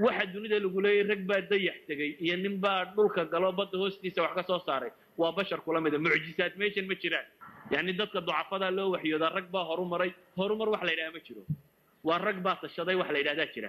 waxa dunida lagu leeyahay rag baa dayax tagay iyo nin baa dhulka galo badda hoostiisa wax ka soo saaray waa bashar kula mid ah mucjisaad meeshan ma jiraan yani dadka ducafada loo waxyooda rag baa horumar wax la yiraahdo ma jiro waa rag baa tashaday wax la yiraahdaa jira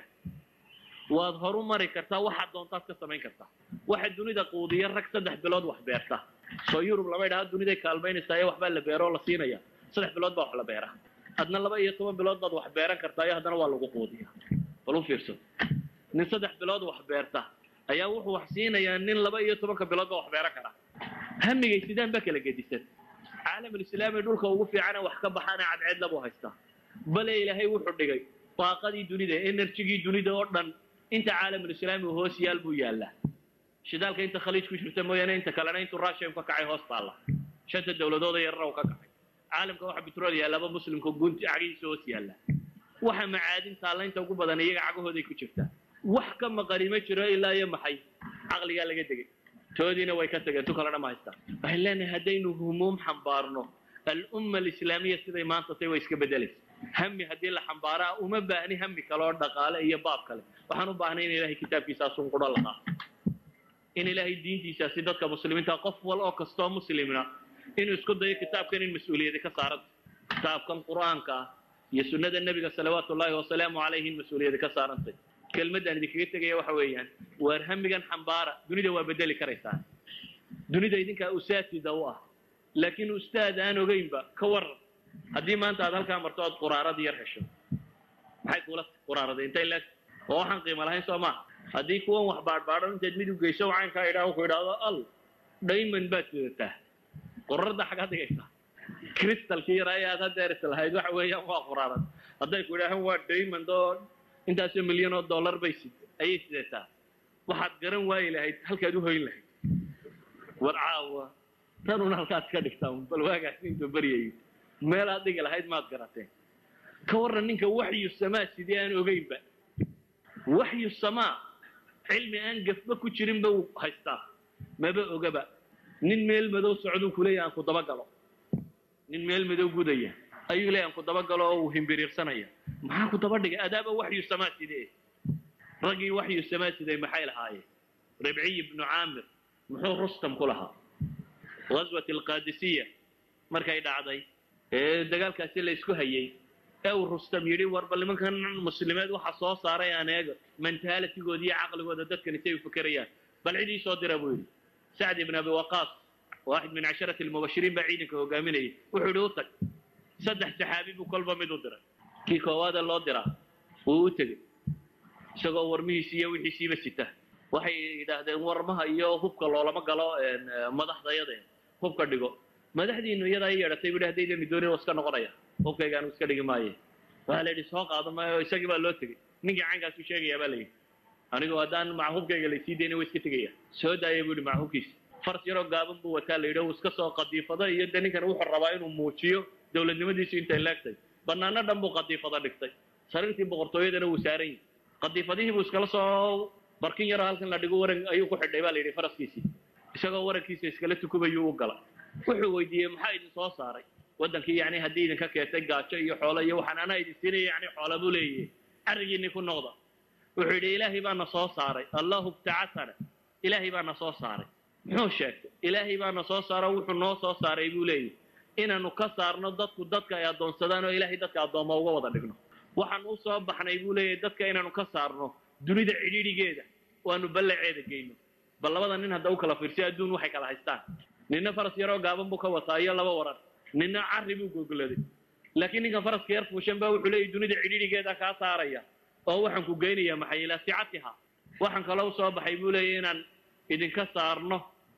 waad horumari kartaa waxa doontaad ka samayn kartaa waxa dunida quudiya rag 3 bilood wax beerta soo Yurub lama yiraahdo dunida kaalmaynaysa wax baa la beero la siinaya 3 bilood baa wax la beeraa adna 12 bilood baad wax beeran kartaa iyo haddana waa lagu quudiya bal u fiirso nin 3 bilood wax beerta ayaa wuxuu wax siinayaa nin 12 bilood wax beeran kara hamigay sidaan ba kala gedisan caalam islaami dhulka ugu fiican wax ka baxana cadceed labo haysta bal ilaahay wuxuu dhigay taaqadii dunida energy dunida oo dhan inta caalam islaami hoos yaal buu yaala shidaalka inta khaliij ku jirta mooyane inta kalena inta Russia ka kacay hoos taala shanta dawladooda yar raw ka kacay caalamka waxa petrol yaala muslimku gunti agiisa hoos yaala waxa macaadin taalaynta ugu badan iyaga cagahooday ku jirtaa wax ka maqari ma jiro ilaa iyo maxay aqliga laga degay toodina way ka tageen tu kala dhamaystaa waxay leenahay hadaynu humuum xambaarno al-umma al-islaamiyya siday maanta tay way iska bedelaysaa hammi hadii la xambaaraa uma baahni hammi kale oo dhaqaale iyo baab kale waxaan u baahnay in ilaahay kitaabkiisa soo qoro lahaa in ilaahay diintiisa si dadka muslimiinta qof wal oo kasto muslimina inuu isku dayo kitaabkan in mas'uuliyad ka saaran kitaabkan quraanka iyo sunnada nabiga sallallahu alayhi wa sallam alayhi mas'uuliyad ka saarantay kelmadan idinkaga tagay waxa weeyaan war hamigan xambaara dunida waa bedeli karaysaa dunida idinka usaatida u ah laakiin ustaad aan ogeynba ka war haddii maanta aad halka marto aad quraarada yar hesho maxay kula quraarada intay la oo waxaan qiimo lahayn Soomaa haddii kuwan wax baadbaadhan intaad mid u geyso waxaan ka idhaahdo ku idhaahdo al diamond baad sidataa quraarada xaga dhigaysa crystal kiiraaya hadda lahayd waxa weeyaan waa quraarada hadday ku idhaahdaan waa diamond oo intaas milyan oo dollar bay ay sidataa waxaad garan waay lahayd halkaad u hoyn lahayd warcaawa tanuna halkaad ka dhigtaan bal waagaas intuu bariyay meel aad dhigi lahayd maad garateen ka waran ninka waxyu samaa sidii aan ogeynba waxyu samaa cilmi aan gafba ku jirin buu haystaa maba ogaba nin meel madow socdo kuleeyaan ku daba galo nin meel madow gudaya ayuu leeyahay ku daba galo oo himbiriirsanaya maxaa ku daba dhigay adaaba waxyu samaa sidii ragi waxyu samaa sidii maxay lahaayeen ربعي ibn Amir muxuu Rustam ku lahaa غزوة القادسية markay dhacday dagaalkaasi la isku hayay oo Rustam yiri war bal nimankan muslimiinad waxa soo saaray anaga mentality-gooda iyo aqligooda dadkan ay fikirayaan bal cidii soo diray buu yiri Sa'd ibn Abi Waqqas واحد من 10 المبشرين بعيدك hogaaminay wuxuu dhawtay saddex saxaabi buu kolba mid u diray kii koowaad loo diraa uu tagay isagoo warmihiisa iyo wixiisiiba sita waxay yiraahdeen warmaha iyo hubka loolama galo madaxdayada hubka dhigo madaxdiinu iyada ay yeeratay bidhahdayna doonay iska noqonaya hubkaygaan iska dhigi maaye waxa la yiri soo qaadamayo isagii baa loo tagay ninkii caankaas u sheegaya baa leeyahay anigu hadaan ma hubkayga la sii deynay way iska tagaya soo daayay buu ma hubkiisa fars yaro gaaban buu wataa la yiraahdo iska soo qadiifada iyo ninkan wuxuu rabaa inuu muujiyo dawladnimadiisa inta laagtay banaana dhan buu qadiifada dhigtay sariirtii boqortooyadana uu saaray qadiifadihii buu iskala soo barkin yaro halkan la dhigo waran ayuu ku xidhay baa la yiri faraskiisi isagoo warankiisa iskala tukubayo u gala wuxuu weydiiyay maxay idin soo saaray wadankii yaani hadii idin ka keetay gaajo iyo xoolo iyo waxaan ana idin siinay yaani xoolo buu leeyahay arigiina ku noqda wuxuu yiri ilaahay baa na soo saaray Allahu ta'ala ilaahay baa na soo saaray muxuu sheegay ilaahay baa na soo saaray wuxuu noo soo saaray buu leeyahay inaanu ka saarno dadka ay adoonsadaan oo ilaahay dadka adooma uga wada dhigno waxaan u soo baxnay buu leeyahay dadka inaanu ka saarno dunida cidhiidhigeeda waanu ballaceeda geeyno bal labada nin hadda u kala fiirsay adduun waxay kala haystaan ninna faras yaro gaaban buu ka wataa iyo laba waran ninna carri buu gogoladay laakiin ninka faraska yar fuushan baa wuxuu leeyahay dunida cidhiidhigeeda ka saaraya oo waxaan ku geynayaa maxay ila sicatiha waxaan kala soo baxay buu leeyahay inaan idinka saarno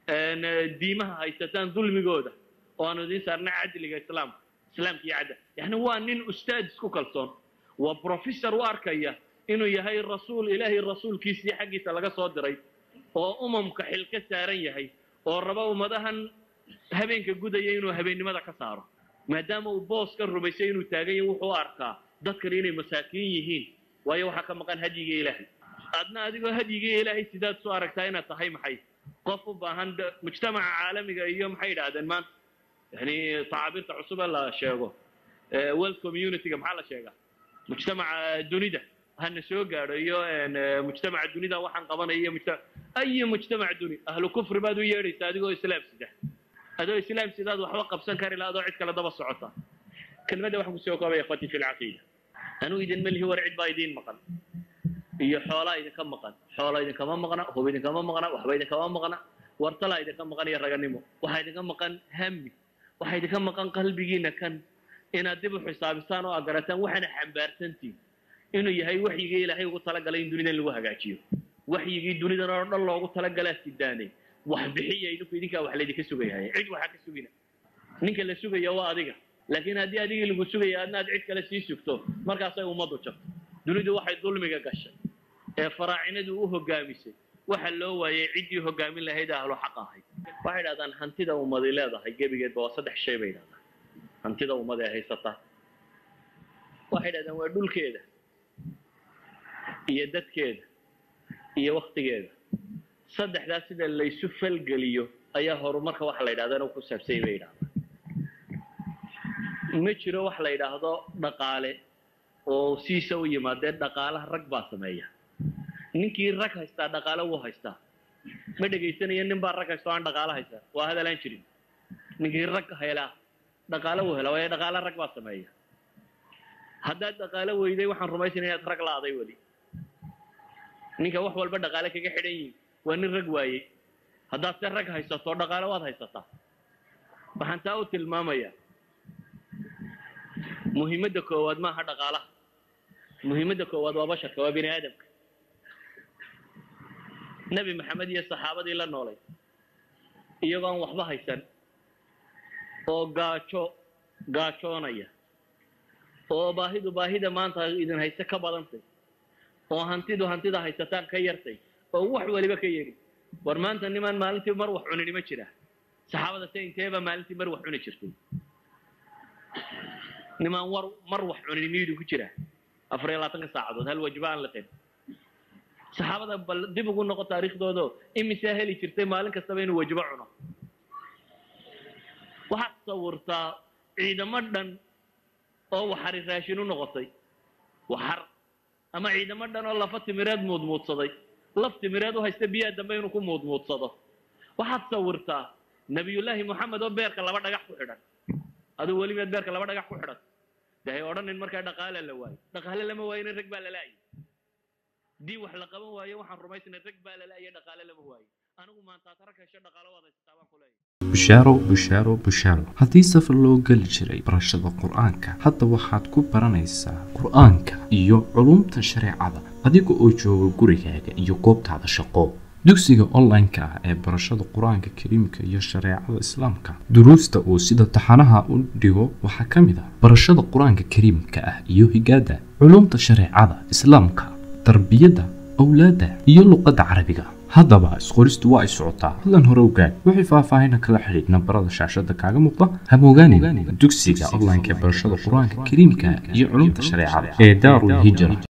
diimaha haysataan dulmigooda oo aanu idin saarno cadliga islaamka iyo cadal yani waa nin ustaad isku kalsoon waa professor u arkaya inuu yahay rasuul ilaahi rasuulkiisa xaqiisa laga soo diray oo umamka xil ka saaran yahay oo raba umadahan habeenka gudaya inuu habeennimada ka saaro maadaama uu boos ka rumaysay inuu taagay wuxuu arkaa dadkan inay masaakiin yihiin waayo waxa ka maqan hadiga ilaahi adna adigoo hadiga ilaahi sidaad soo aragtaa inaad tahay maxay qof u baahan mujtamaca caalamiga iyo maxay yiraahdeen maanta yani taabirta cusub la sheego world community maxaa la sheegaa mujtamaca dunida هنسوق قالوا مجتمع الدنيا ده وحن قبنا أي مجتمع دنيا أهل كفر بادو يري صادقوا إسلام سده هذا إسلام سده وحوقف سنكر لا ضاعت كلا ضب الصعطة كلمة ده وحنا سوق يا إخوتي في العقيدة أنو إذا ملي هو رعد بايدين مقن هي حولا إذا كم مقن حولا إذا كم مقنا هو إذا كم مقنا وحبا إذا كم مقنا ورطلا إذا كم مقنا يرجعنيمو وحيد كم مقن همي وحيد كم مقن قلبي جينا كان إن أدب حساب سانو أقرأتن وحنا حنبارتنتي إنه يهي وحي جي لهي وطلق على الدنيا اللي وها قاعديو وحي جي الدنيا ده الله وطلق على استداني وحبحية إنه في ديك وحلا ديك السوق هاي عيد وحك السوقنا نينك اللي السوق يا واديك لكن هذه اللي السوق يا أنا عيد كلا سيسوكتو مركز أي ومضو شف دنيا ده واحد ظلم يقاش فراعنة ده هو قاميسي وحلو ويعيد هو قامين له هيدا له حقه هاي واحد هذا هنتي ده ومضي لا ده هاي جيبي جد بواسطة الشيء بينا هنتي ده ومضي هاي سطح واحد هذا هو دول كده iyo dadkeeda iyo waqtigeeda saddexdaas sida la isu falgaliyo ayaa horumarka wax la yiraahdo ku saabsan yahay ma jiro wax la yiraahdo dhaqaale oo siisa u yimaadeen dhaqaalaha rag baa sameeya ninkii rag haysta dhaqaale uu haysta ma dhageysanayo nin baa rag haysta aan dhaqaale haysta waa hadalaan jirin ninkii rag hayla dhaqaale uu helo waa dhaqaale rag baa sameeya hadda dhaqaale weyday waxaan rumaysanayaa rag laaday wali ninka wax walba dhaqaale kaga xidhan yihiin waa nin rag waayey haddaad se rag haysato dhaqaale waad haysataa waxaan taa u tilmaamayaa muhiimadda koowaad maaha dhaqaalaha muhiimadda koowaad waa basharka waa bini aadamka nebi maxamed iyo saxaabadii la noolay iyagoo aan waxba haysan oo gaajoonaya oo baahida maanta idin haysta ka badantay oo hantida haysataan ka yartay oo wax waliba ka yiri war maanta niman maalintii mar wax cunini ma jira saxaabada inteeba maalintii mar wax cuni jirtay niman mar wax cunini miidu ku jira 24 saacadood hal wajbaan la qeyn saxaabada bal dib ugu noqo taariikhdooda imisa heli jirtay maalin kasta inuu wajba cuno waxa sawirtaa ciidamo dhan oo waxari raashin u noqotay waxar ama ciidamo dhan oo lafa timireed muudmuudsaday laf timireed oo haysta biyo dambe inuu ku muudmuudsado waxa sawirtaa nabiyullaahi maxamed oo beerka laba dhagax ku xidhan aduu wali mid beerka laba dhagax ku xidhan dahay oran in marka dhaqaale la waayo dhaqaale lama waayo rag baa la laayay dii wax la qaban waayo waxaan rumaysnay rag baa la laayay dhaqaale lama waayo anigu maanta tarakasho dhaqaale wada istaabaan ku leeyahay bushaaro haddii safar loo geli jiray barashada qur-aanka hadda waxaad ku baranaysaa qur-aanka iyo culumta shareecada adiga oo jooga gurigaaga iyo goobtaada shaqo dugsiga online-ka ah ee barashada qur-aanka kariimka iyo shareecada islaamka duruusta oo sida taxanaha u dhigo waxaa ka mid ah barashada qur-aanka kariimka ah iyo higaada culumta shareecada islaamka tarbiyada awlaada iyo luqadda carabiga haddaba isqoristu waa ay socotaa hadlan hore ogaad wixii faahfaahin kala xiriir nambarada shaashada kaaga muuqda hamogaanin dugsiga online-ka ee barashada qur-aanka kariimka iyo culumta shareecada ee daarul hijra